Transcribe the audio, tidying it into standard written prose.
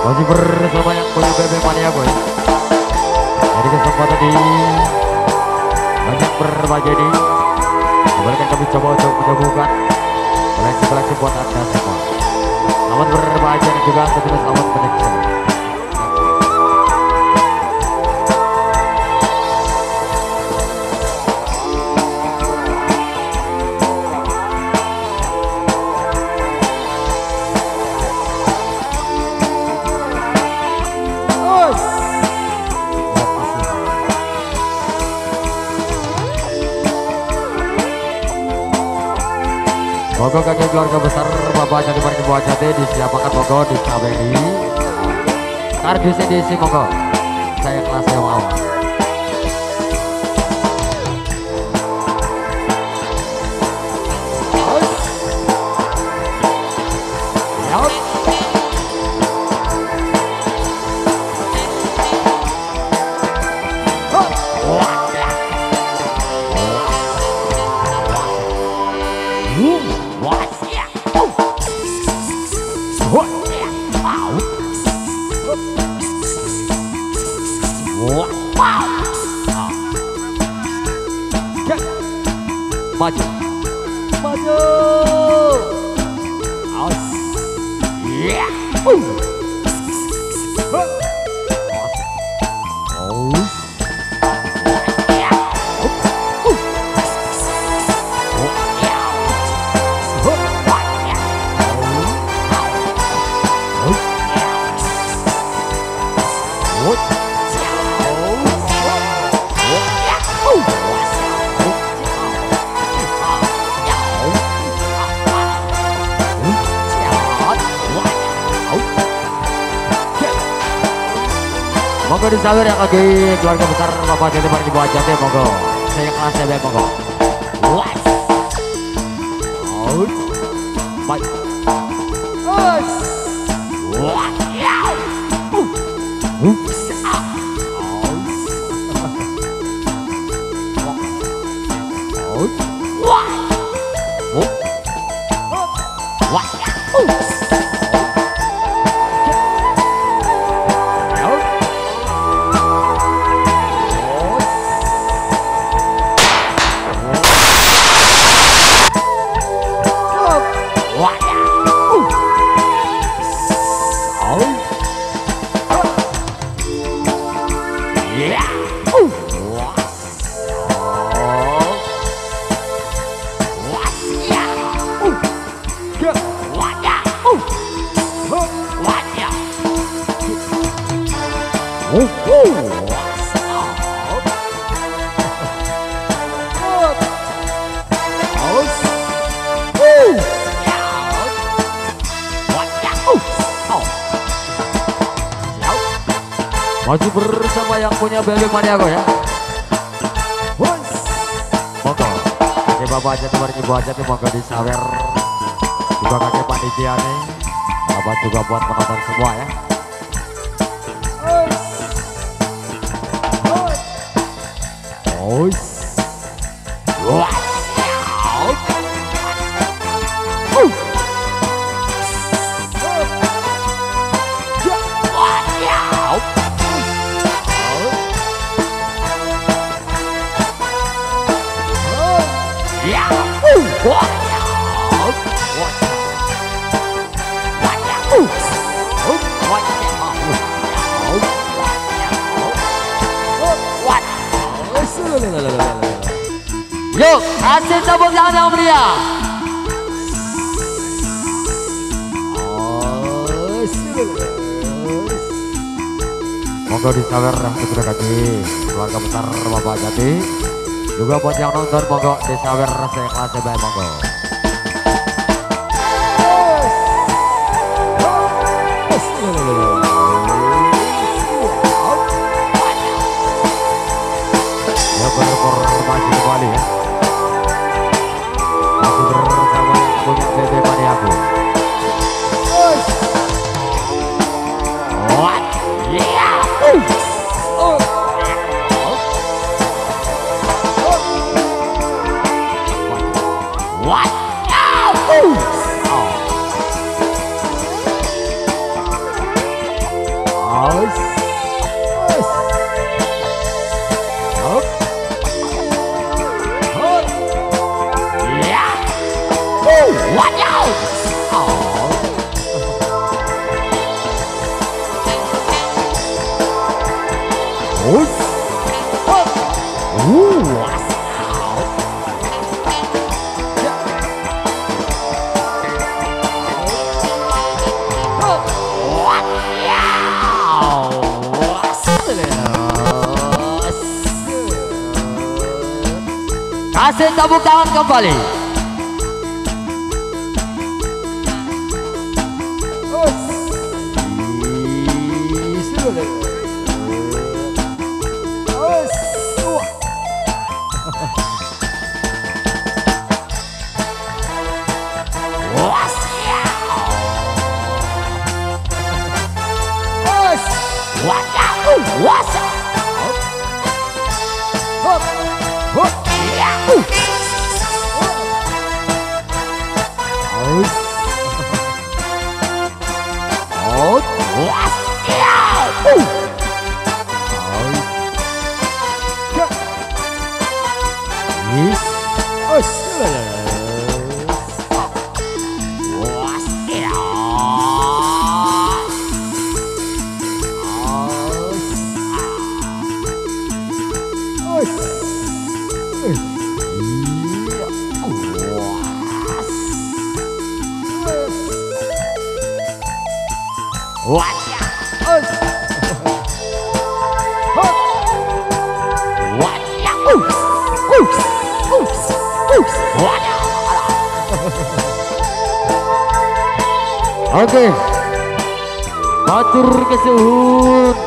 Masih bersama yang punya bebek mania boy. Jadi kesempatan di banyak berbagi ini. Kembalikan kami coba untuk menyembuhkan koleksi-koleksi buat anda semua. Selamat berbagi dan juga tentunya selamat menikmati. Moga kaki keluarga besar Bapak Jadi Pergi Buat Jati disiapkan moga di Galeri Matabiru moga saya kelas yang awal. Maju, maju, aus, yeah, aus, Moga disawer yang lagi keluarga besar Bapak Jadi Pergi Buat Jati moga saya kelas ya moga. What? Out. Baik. Us. What? Oops. Out. What? What? Oops. Masih bersama yang punya bebek mania ya. Moga kakek Bapak Jadi Pergi Buat Jati moga disawer juga kakek panitia nih. Bapak juga buat penonton semua ya. Yuk, kasih tepuk tangan yang meriah. Moga disawer untuk kaki keluarga besar Bapak Jati. Juga buat yang nonton moga disawer saya kelas baik moga. Ya berformasi kembali ya. Masih bersama yang punya bebek mania aku. What? Yeah. What? Wadaw. Kasih tepuk tangan kembali. Oke, matur kesuhun